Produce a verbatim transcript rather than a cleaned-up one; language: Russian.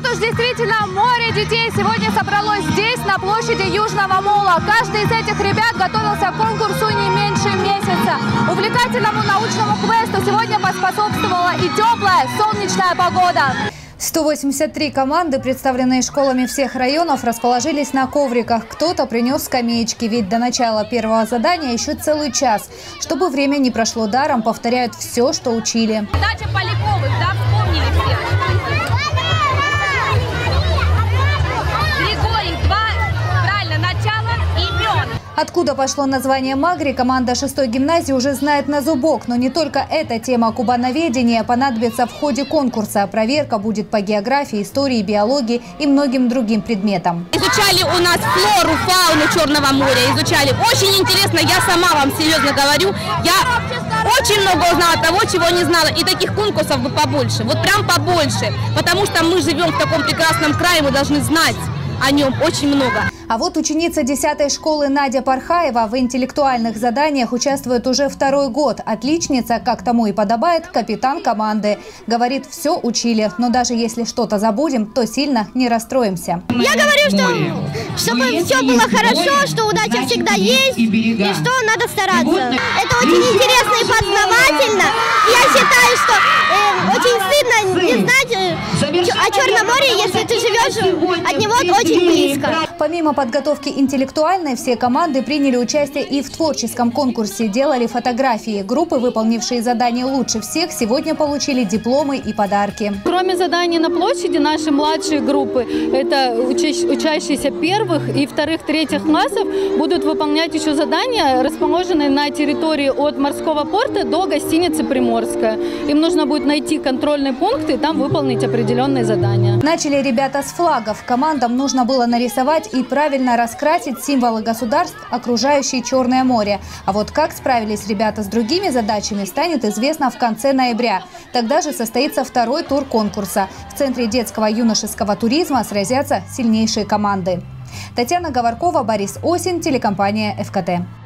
уж, действительно, море детей сегодня собралось здесь, на площади Южного мола. Каждый из этих ребят готовился к конкурсу не меньше месяца. Увлекательному научному квесту сегодня поспособствовала и теплая солнечная погода. сто восемьдесят три команды, представленные школами всех районов, расположились на ковриках. Кто-то принес скамеечки, ведь до начала первого задания еще целый час. Чтобы время не прошло даром, повторяют все, что учили. Дача Поляковых, да, вспомнили все. Григорий, два, правильно, начало, имен. Откуда пошло название «Магри», команда шестой гимназии уже знает на зубок. Но не только эта тема кубановедения понадобится в ходе конкурса. Проверка будет по географии, истории, биологии и многим другим предметам. Изучали у нас флору, фауну Черного моря. Изучали. Очень интересно, я сама вам серьезно говорю. Я очень много узнала того, чего не знала. И таких конкурсов бы побольше. Вот прям побольше. Потому что мы живем в таком прекрасном крае, мы должны знать о нем очень много. А вот ученица десятой школы Надя Пархаева в интеллектуальных заданиях участвует уже второй год. Отличница, как тому и подобает, капитан команды. Говорит, все учили, но даже если что-то забудем, то сильно не расстроимся. Я говорю, что чтобы все было хорошо, что удача всегда есть и что надо стараться. Это очень интересно и познавательно. Я считаю, что э, очень стыдно не знать э, о Черном море, если ты живешь от него очень близко. Помимо подготовки интеллектуальной, все команды приняли участие и в творческом конкурсе, делали фотографии. Группы, выполнившие задания лучше всех, сегодня получили дипломы и подарки. Кроме заданий на площади, наши младшие группы, это учащиеся первых и вторых, третьих классов, будут выполнять еще задания, расположенные на территории от морского порта до гостиницы «Приморская». Им нужно будет найти контрольные пункты и там выполнить определенные задания. Начали ребята с флагов. Командам нужно было нарисовать и правильно раскрасить символы государств, окружающие Черное море. А вот как справились ребята с другими задачами, станет известно в конце ноября. Тогда же состоится второй тур конкурса. В Центре детского и юношеского туризма сразятся сильнейшие команды. Татьяна Говоркова, Борис Осин, телекомпания эф ка тэ.